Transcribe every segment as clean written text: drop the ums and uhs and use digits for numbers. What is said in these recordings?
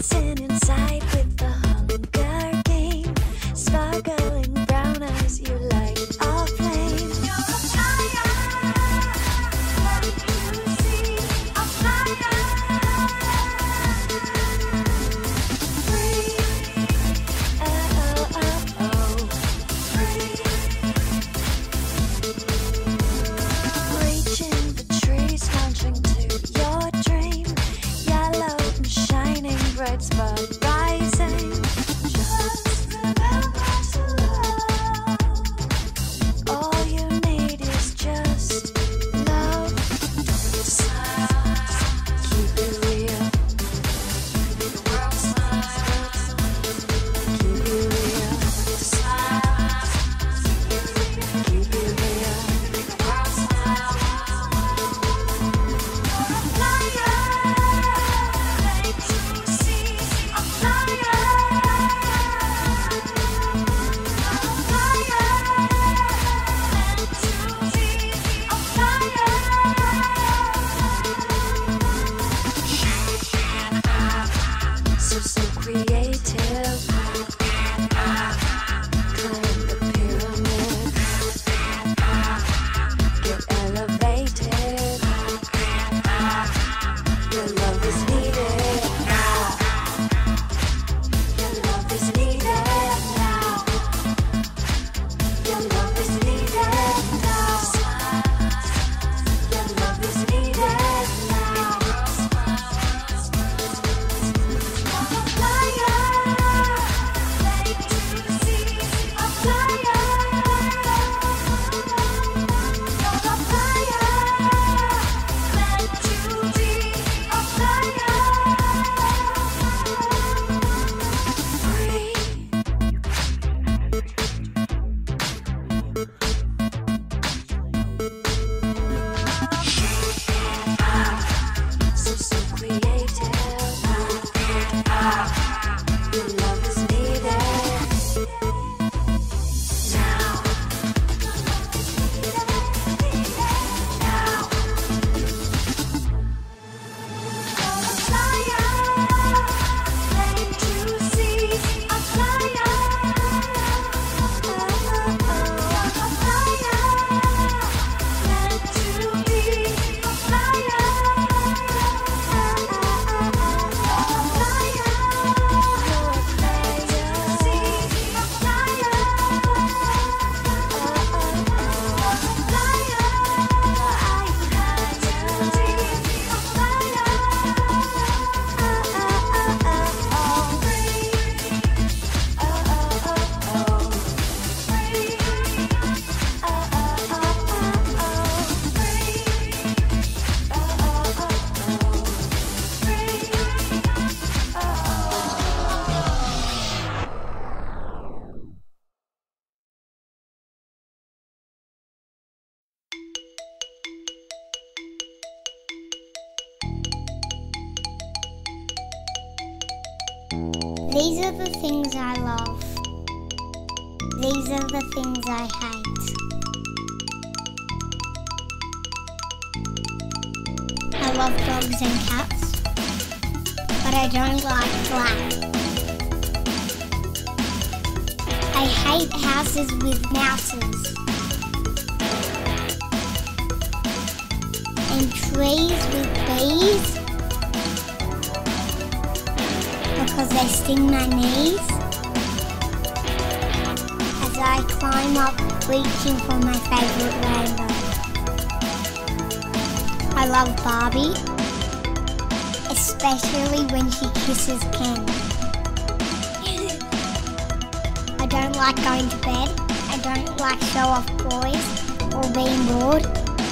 dancing inside with the Hunger Game. Sparkling brown eyes, you light our flame. You're a fire, let you see a fire. Free, oh, oh, oh, free. Reaching the trees, launching to your dream. Yellow and shining, bright spot rising. Just remember to love. All you need is just love. Don't smile, keep it real. The world smiles, keep it real. Smile, keep it real. The world smiles. You're a flyer, made to see a flyer. You're a flyer, meant to be a flyer. So creative. Climb the pyramid. Get elevated. Your love is needed now. Your love is needed now. Your love is needed now. Your love is needed now. You're a flyer, made to see a flyer. You're a flyer, meant to be a flyer. Free. So creative. Your love is needed now. Now. You're a flyer, made to see a flyer. You're a flyer, meant to be a flyer. You're a flyer, see a flyer. These are the things I love. These are the things I hate. I love dogs and cats, but I don't like black. I hate houses with mouses and trees with bees because they sting my knees as I climb up reaching for my favourite rainbow. I love Barbie, especially when she kisses Ken. I don't like going to bed. I don't like show-off boys or being bored.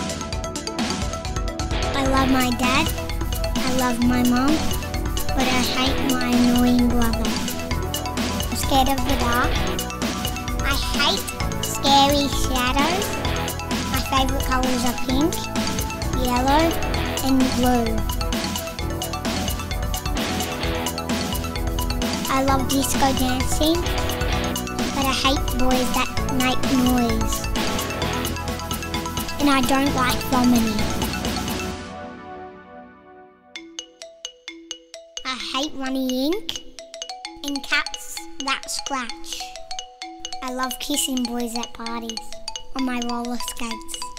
I love my dad. I love my mum. But I hate my annoying brother. I'm scared of the dark. I hate scary shadows. My favourite colours are pink, yellow and blue. I love disco dancing, but I hate boys that make noise. And I don't like vomiting. I hate runny ink and cats that scratch. I love kissing boys at parties on my roller skates.